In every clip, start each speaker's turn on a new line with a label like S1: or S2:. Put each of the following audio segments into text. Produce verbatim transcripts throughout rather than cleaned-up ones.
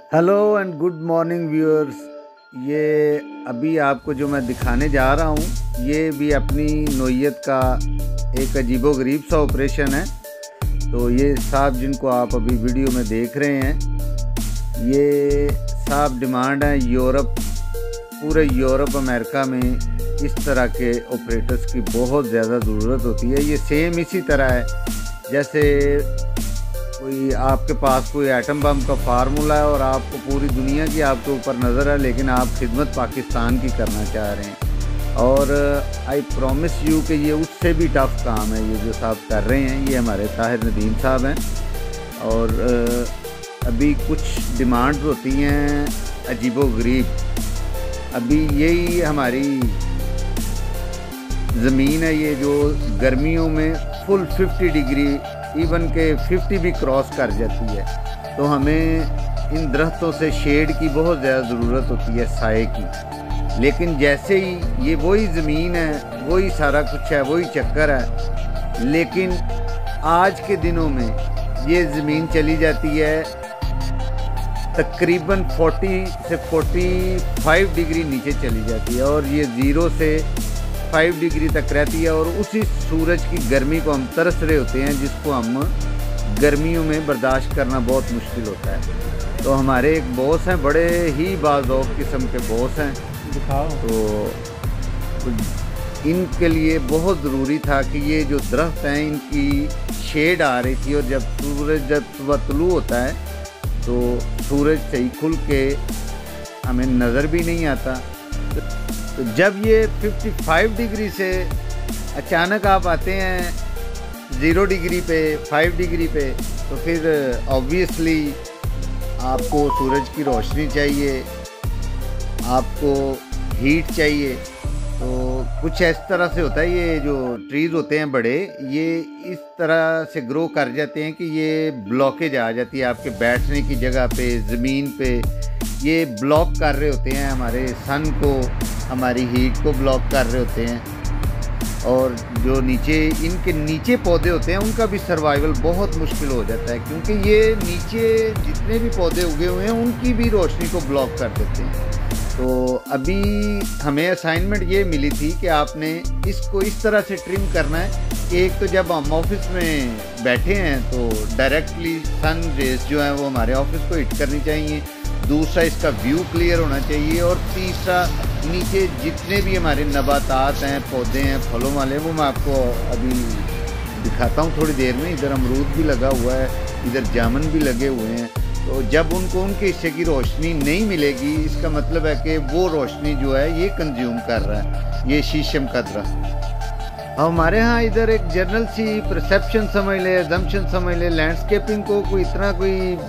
S1: Hello and good morning viewers. ये अभी आपको जो मैं दिखाने जा रहा हूँ ये भी अपनी नोयत का एक अजीबोगरीब सा ऑपरेशन है। तो ये साहब जिनको आप अभी वीडियो में देख रहे हैं, ये साहब डिमांड है यूरोप, पूरे यूरोप अमेरिका में इस तरह के ऑपरेटर्स की बहुत ज़्यादा ज़रूरत होती है। ये सेम इसी तरह है जैसे कोई आपके पास कोई एटम बम का फार्मूला है और आपको पूरी दुनिया की आपके ऊपर नज़र है, लेकिन आप खिदमत पाकिस्तान की करना चाह रहे हैं। और आई प्रॉमिस यू कि ये उससे भी टफ़ काम है ये जो साहब कर रहे हैं। ये हमारे ताहिर नदीम साहब हैं और अभी कुछ डिमांड्स होती हैं अजीबोगरीब। अभी यही हमारी ज़मीन है ये जो गर्मियों में फुल फिफ्टी डिग्री इवन के फिफ्टी भी क्रॉस कर जाती है। तो हमें इन दरख्तों से शेड की बहुत ज़्यादा ज़रूरत होती है, साए की। लेकिन जैसे ही ये वही ज़मीन है, वही सारा कुछ है, वही चक्कर है, लेकिन आज के दिनों में ये ज़मीन चली जाती है तकरीबन चालीस से पैंतालीस डिग्री नीचे चली जाती है और ये ज़ीरो से पाँच डिग्री तक रहती है। और उसी सूरज की गर्मी को हम तरस रहे होते हैं, जिसको हम गर्मियों में बर्दाश्त करना बहुत मुश्किल होता है। तो हमारे एक बॉस हैं, बड़े ही बाज़ौक़ किस्म के बॉस हैं। दिखाओ। तो, तो इनके लिए बहुत ज़रूरी था कि ये जो दरख्त हैं इनकी शेड आ रही थी, और जब सूरज जब सुबह तुलू होता है तो सूरज सही खुल के हमें नज़र भी नहीं आता। तो जब ये पचपन डिग्री से अचानक आप आते हैं ज़ीरो डिग्री पे, पाँच डिग्री पे, तो फिर ऑब्वियसली आपको सूरज की रोशनी चाहिए, आपको हीट चाहिए। तो कुछ इस तरह से होता है, ये जो ट्रीज़ होते हैं बड़े, ये इस तरह से ग्रो कर जाते हैं कि ये ब्लॉकेज आ जाती है आपके बैठने की जगह पे, ज़मीन पे। ये ब्लॉक कर रहे होते हैं हमारे सन को, हमारी हीट को ब्लॉक कर रहे होते हैं। और जो नीचे इनके नीचे पौधे होते हैं उनका भी सर्वाइवल बहुत मुश्किल हो जाता है, क्योंकि ये नीचे जितने भी पौधे उगे हुए हैं उनकी भी रोशनी को ब्लॉक कर देते हैं। तो अभी हमें असाइनमेंट ये मिली थी कि आपने इसको इस तरह से ट्रिम करना है कि एक तो जब हम ऑफिस में बैठे हैं तो डायरेक्टली सन रेज जो है वो हमारे ऑफिस को हिट करनी चाहिए, दूसरा इसका व्यू क्लियर होना चाहिए, और तीसरा नीचे जितने भी हमारे नबातात हैं, पौधे हैं फलों वाले, वो मैं आपको अभी दिखाता हूँ थोड़ी देर में। इधर अमरूद भी लगा हुआ है, इधर जामुन भी लगे हुए हैं। तो जब उनको उनके हिस्से की रोशनी नहीं मिलेगी, इसका मतलब है कि वो रोशनी जो है ये कंज्यूम कर रहा है ये शीशम का दरख्त। हमारे यहाँ इधर एक जनरल सी परसेप्शन समझ ले, अजम्पशन समझ ले, लैंडस्केपिंग को कोई इतना कोई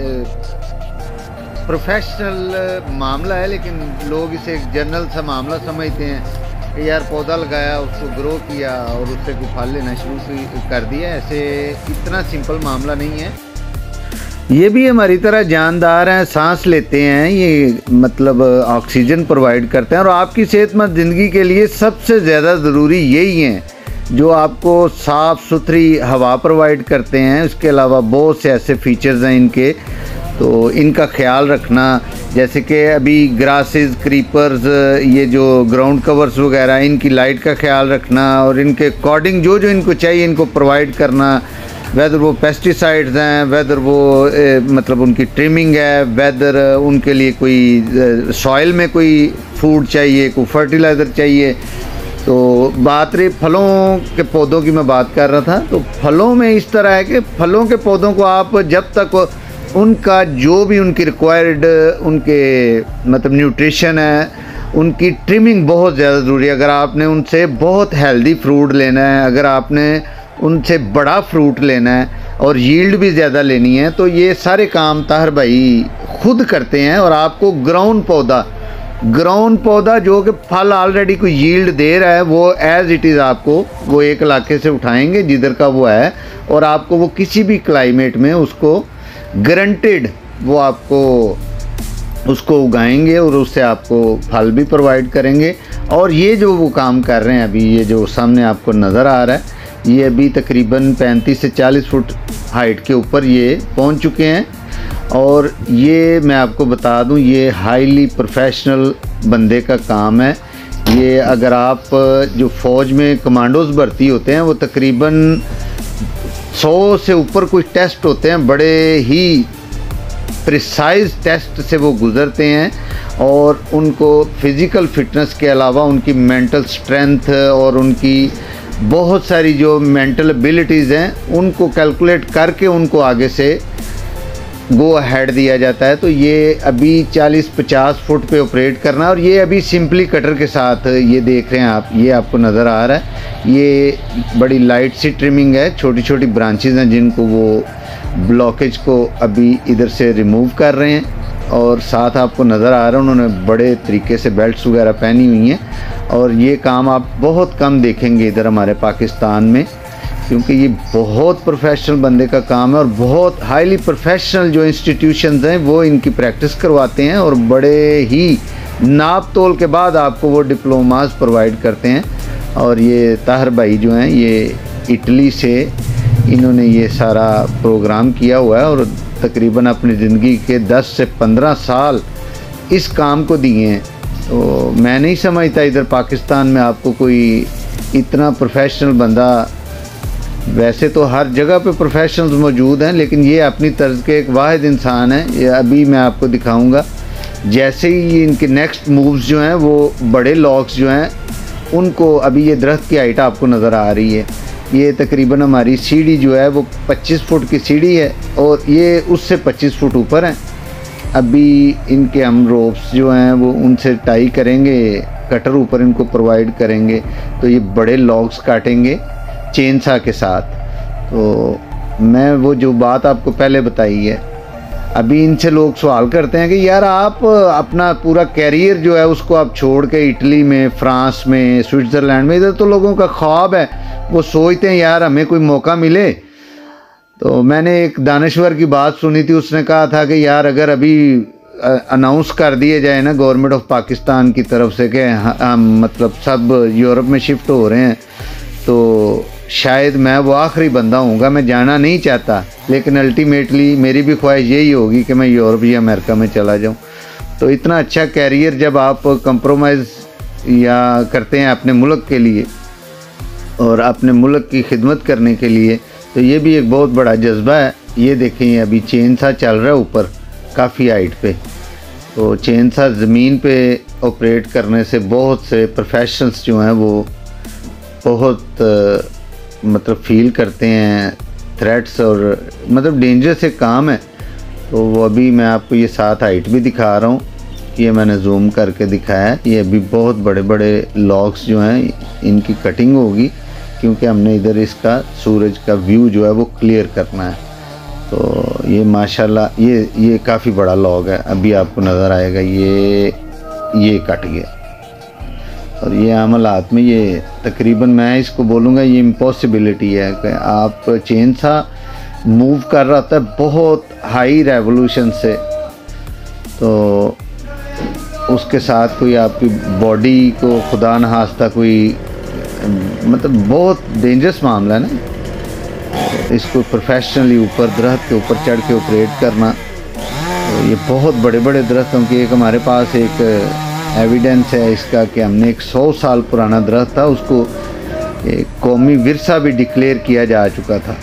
S1: प्रोफेशनल मामला है, लेकिन लोग इसे एक जनरल सा मामला समझते हैं कि यार पौधा लगाया, उसको ग्रो किया और उससे कोई फल लेना शुरू कर दिया। ऐसे इतना सिंपल मामला नहीं है। ये भी हमारी तरह जानदार हैं, सांस लेते हैं, ये मतलब ऑक्सीजन प्रोवाइड करते हैं, और आपकी सेहतमंद ज़िंदगी के लिए सबसे ज़्यादा ज़रूरी यही हैं जो आपको साफ़ सुथरी हवा प्रोवाइड करते हैं। इसके अलावा बहुत से ऐसे फीचर्स हैं इनके, तो इनका ख्याल रखना, जैसे कि अभी ग्रासेस, क्रीपर्स, ये जो ग्राउंड कवर्स वगैरह, इनकी लाइट का ख्याल रखना और इनके अकॉर्डिंग जो जो इनको चाहिए इनको प्रोवाइड करना। वेदर वो पेस्टिसाइड्स हैं, वेदर वो ए, मतलब उनकी ट्रिमिंग है, वेदर उनके लिए कोई सॉइल में कोई फूड चाहिए, कोई फर्टिलाइज़र चाहिए। तो बात रही फलों के पौधों की, मैं बात कर रहा था। तो फलों में इस तरह है कि फलों के पौधों को आप जब तक उनका जो भी उनकी रिक्वायर्ड उनके मतलब न्यूट्रिशन है, उनकी ट्रिमिंग बहुत ज़्यादा ज़रूरी है। अगर आपने उनसे बहुत हेल्दी फ्रूट लेना है, अगर आपने उनसे बड़ा फ्रूट लेना है और यील्ड भी ज़्यादा लेनी है, तो ये सारे काम ताहिर भाई खुद करते हैं। और आपको ग्राउंड पौधा ग्राउंड पौधा जो कि फल ऑलरेडी कोई यील्ड दे रहा है, वो एज़ इट इज़ आपको वो एक इलाके से उठाएंगे जिधर का वो है, और आपको वो किसी भी क्लाइमेट में उसको गारंटेड वो आपको उसको उगाएंगे और उससे आपको फल भी प्रोवाइड करेंगे। और ये जो वो काम कर रहे हैं अभी, ये जो सामने आपको नज़र आ रहा है, ये अभी तकरीबन पैंतीस से चालीस फुट हाइट के ऊपर ये पहुंच चुके हैं। और ये मैं आपको बता दूं, ये हाईली प्रोफेशनल बंदे का काम है। ये अगर आप जो फ़ौज में कमांडोज़ भर्ती होते हैं वो तकरीबन सौ से ऊपर कुछ टेस्ट होते हैं, बड़े ही प्रिसाइज टेस्ट से वो गुज़रते हैं और उनको फ़िज़िकल फ़िटनेस के अलावा उनकी मेंटल स्ट्रेंथ और उनकी बहुत सारी जो मेंटल एबिलिटीज़ हैं उनको कैलकुलेट करके उनको आगे से गो अहेड दिया जाता है। तो ये अभी चालीस पचास फुट पे ऑपरेट करना है और ये अभी सिंपली कटर के साथ ये देख रहे हैं आप, ये आपको नज़र आ रहा है। ये बड़ी लाइट सी ट्रिमिंग है, छोटी छोटी ब्रांचेज हैं जिनको वो ब्लॉकेज को अभी इधर से रिमूव कर रहे हैं और साथ आपको नज़र आ रहा है उन्होंने बड़े तरीके से बेल्ट्स वगैरह पहनी हुई हैं। और ये काम आप बहुत कम देखेंगे इधर हमारे पाकिस्तान में, क्योंकि ये बहुत प्रोफेशनल बंदे का काम है और बहुत हाईली प्रोफेशनल जो इंस्टीट्यूशंस हैं वो इनकी प्रैक्टिस करवाते हैं और बड़े ही नाप तोल के बाद आपको वो डिप्लोमास प्रोवाइड करते हैं। और ये ताहिर भाई जो हैं ये इटली से इन्होंने ये सारा प्रोग्राम किया हुआ है और तकरीबन अपनी ज़िंदगी के दस से पंद्रह साल इस काम को दिए हैं। तो मैं नहीं समझता इधर पाकिस्तान में आपको कोई इतना प्रोफेशनल बंदा, वैसे तो हर जगह पे प्रोफेशनल्स मौजूद हैं लेकिन ये अपनी तर्ज के एक वाहिद इंसान है। ये अभी मैं आपको दिखाऊंगा, जैसे ही इनके नेक्स्ट मूव्स जो हैं वो बड़े लॉक्स जो हैं उनको, अभी ये दरख्त की हाइट आपको नज़र आ रही है, ये तकरीबन हमारी सीढ़ी जो है वो पच्चीस फुट की सीढ़ी है और ये उससे पच्चीस फुट ऊपर है। अभी इनके हम रोप्स जो हैं वो उनसे टाई करेंगे, कटर ऊपर इनको प्रोवाइड करेंगे तो ये बड़े लॉग्स काटेंगे चेनसा के साथ। तो मैं वो जो बात आपको पहले बताई है, अभी इनसे लोग सवाल करते हैं कि यार आप अपना पूरा कैरियर जो है उसको आप छोड़ के इटली में, फ्रांस में, स्विट्ज़रलैंड में, इधर तो लोगों का ख्वाब है, वो सोचते हैं यार हमें कोई मौका मिले। तो मैंने एक दानश्वर की बात सुनी थी, उसने कहा था कि यार अगर अभी अनाउंस कर दिए जाए ना गवर्नमेंट ऑफ पाकिस्तान की तरफ से कि हम मतलब सब यूरोप में शिफ्ट हो रहे हैं तो शायद मैं वो आखिरी बंदा हूँगा। मैं जाना नहीं चाहता लेकिन अल्टीमेटली मेरी भी ख्वाहिश यही होगी कि मैं यूरोप या अमेरिका में चला जाऊँ। तो इतना अच्छा कैरियर जब आप कंप्रोमाइज़ या करते हैं अपने मुल्क के लिए और अपने मुल्क की खिदमत करने के लिए, तो ये भी एक बहुत बड़ा जज्बा है। ये देखें अभी चेन सा चल रहा है ऊपर काफ़ी हाइट पे, तो चेन सा ज़मीन पे ऑपरेट करने से बहुत से प्रोफेशनल्स जो हैं वो बहुत मतलब फील करते हैं थ्रेट्स और मतलब डेंजरस एक काम है। तो वो अभी मैं आपको ये साथ हाइट भी दिखा रहा हूँ, ये मैंने जूम करके दिखाया है। ये अभी बहुत बड़े बड़े लॉग्स जो हैं इनकी कटिंग होगी क्योंकि हमने इधर इसका सूरज का व्यू जो है वो क्लियर करना है। तो ये माशाल्लाह ये ये काफ़ी बड़ा लॉग है, अभी आपको नज़र आएगा ये ये कट गया। और ये आमलात में ये तकरीबन मैं इसको बोलूँगा ये इम्पॉसिबिलिटी है कि आप चेन सा मूव कर रहा था बहुत हाई रेवोल्यूशन से, तो उसके साथ कोई आपकी बॉडी को खुदा न खास्ता कोई मतलब बहुत डेंजरस मामला है ना। इसको प्रोफेशनली ऊपर दरख्त के ऊपर चढ़ के ऑपरेट करना, तो ये बहुत बड़े बड़े दरख्तों की एक हमारे पास एक एविडेंस है इसका कि हमने एक सौ साल पुराना दरख्त था उसको एक कौमी विरसा भी डिक्लेयर किया जा चुका था,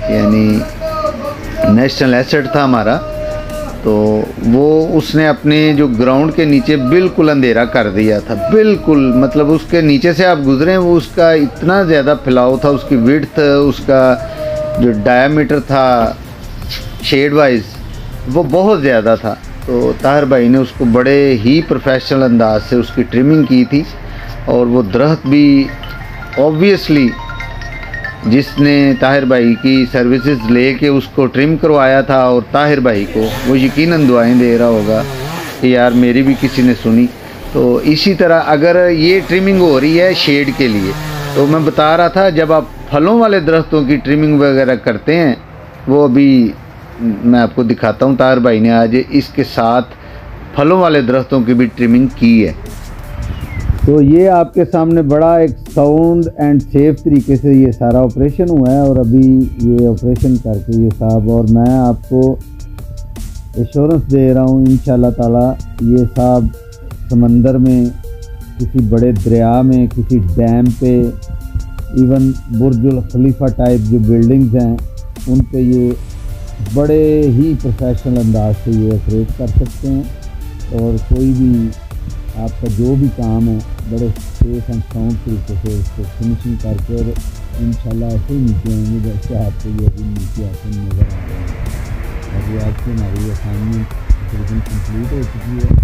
S1: यानी नेशनल एसेट था हमारा। तो वो उसने अपने जो ग्राउंड के नीचे बिल्कुल अंधेरा कर दिया था, बिल्कुल मतलब उसके नीचे से आप गुजरे वो उसका इतना ज़्यादा फैलाव था, उसकी विड्थ, उसका जो डायामीटर था शेड वाइज वो बहुत ज़्यादा था। तो ताहिर भाई ने उसको बड़े ही प्रोफेशनल अंदाज से उसकी ट्रिमिंग की थी और वो दरख्त भी ऑब्वियसली जिसने ताहिर भाई की सर्विसेज लेके उसको ट्रिम करवाया था और ताहिर भाई को वो यकीनन दुआएं दे रहा होगा कि यार मेरी भी किसी ने सुनी। तो इसी तरह अगर ये ट्रिमिंग हो रही है शेड के लिए, तो मैं बता रहा था जब आप फलों वाले दरख्तों की ट्रिमिंग वगैरह करते हैं, वो अभी मैं आपको दिखाता हूँ, ताहिर भाई ने आज इसके साथ फलों वाले दरख्तों की भी ट्रिमिंग की है। तो ये आपके सामने बड़ा एक साउंड एंड सेफ तरीके से ये सारा ऑपरेशन हुआ है और अभी ये ऑपरेशन करके ये साहब, और मैं आपको एश्योरेंस दे रहा हूँ इंशाल्लाह ताला ये साहब समंदर में, किसी बड़े दरिया में, किसी डैम पे, इवन बुर्जुल खलीफा टाइप जो बिल्डिंग्स हैं उन पे ये बड़े ही प्रोफेशनल अंदाज से ये ऑपरेट कर सकते हैं। और कोई भी आपका जो भी काम है बड़े सेफ एंड साउंड तरीके से उसको फिनिशिंग करके और इंशाल्लाह ऐसे ही नीचे आएंगे जैसे आपको ये अभी नीचे आते नज़र आ रहे हैं। और ये आज की हमारी असाइनमेंट तकरीबन कंप्लीट हो चुकी है।